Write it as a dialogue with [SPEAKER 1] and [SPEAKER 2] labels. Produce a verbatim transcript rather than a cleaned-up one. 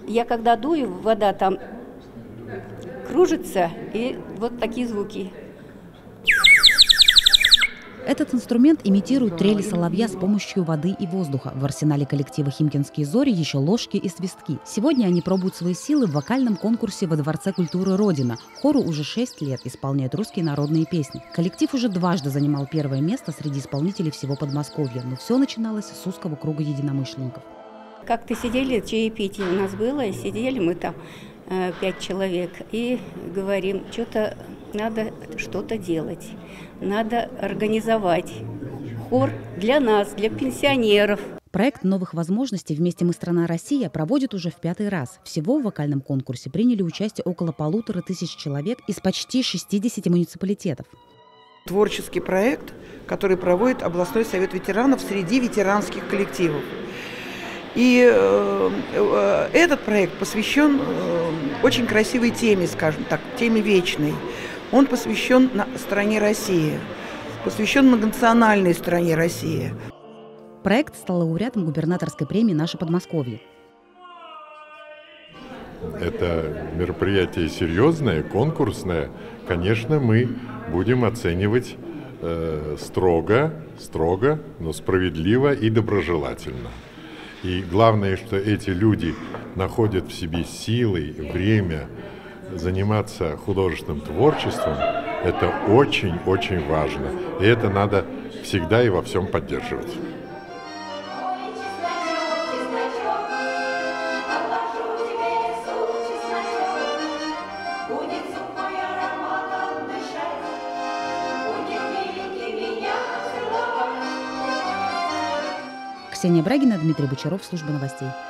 [SPEAKER 1] Я когда дую, вода там кружится, и вот такие звуки.
[SPEAKER 2] Этот инструмент имитирует трели соловья с помощью воды и воздуха. В арсенале коллектива «Химкинские зори» еще ложки и свистки. Сегодня они пробуют свои силы в вокальном конкурсе во Дворце культуры «Родина». Хору уже шесть лет исполняет русские народные песни. Коллектив уже дважды занимал первое место среди исполнителей всего Подмосковья, но все начиналось с узкого круга единомышленников.
[SPEAKER 1] Как-то сидели, чаепитие у нас было, и сидели мы там, э, пять человек, и говорим, что-то надо что-то делать, надо организовать хор для нас, для пенсионеров.
[SPEAKER 2] Проект «Новых возможностей» вместе «Мы страна Россия» проводит уже в пятый раз. Всего в вокальном конкурсе приняли участие около полутора тысяч человек из почти шестидесяти муниципалитетов.
[SPEAKER 3] Творческий проект, который проводит областной совет ветеранов среди ветеранских коллективов. И э, э, этот проект посвящен э, очень красивой теме, скажем так, теме вечной. Он посвящен на стране России, посвящен многонациональной стране России.
[SPEAKER 2] Проект стал лауреатом губернаторской премии «Наше Подмосковье».
[SPEAKER 4] Это мероприятие серьезное, конкурсное. Конечно, мы будем оценивать э, строго, строго, но справедливо и доброжелательно. И главное, что эти люди находят в себе силы, время заниматься художественным творчеством, это очень-очень важно. И это надо всегда и во всем поддерживать.
[SPEAKER 2] Ксения Брагина, Дмитрий Бочаров, служба новостей.